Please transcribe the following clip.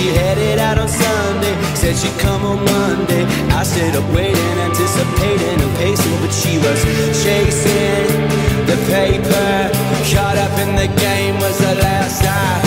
she headed out on Sunday, said she'd come on Monday. I stayed up waiting, anticipating and pacing, but she was chasing the paper. Caught up in the game was the last I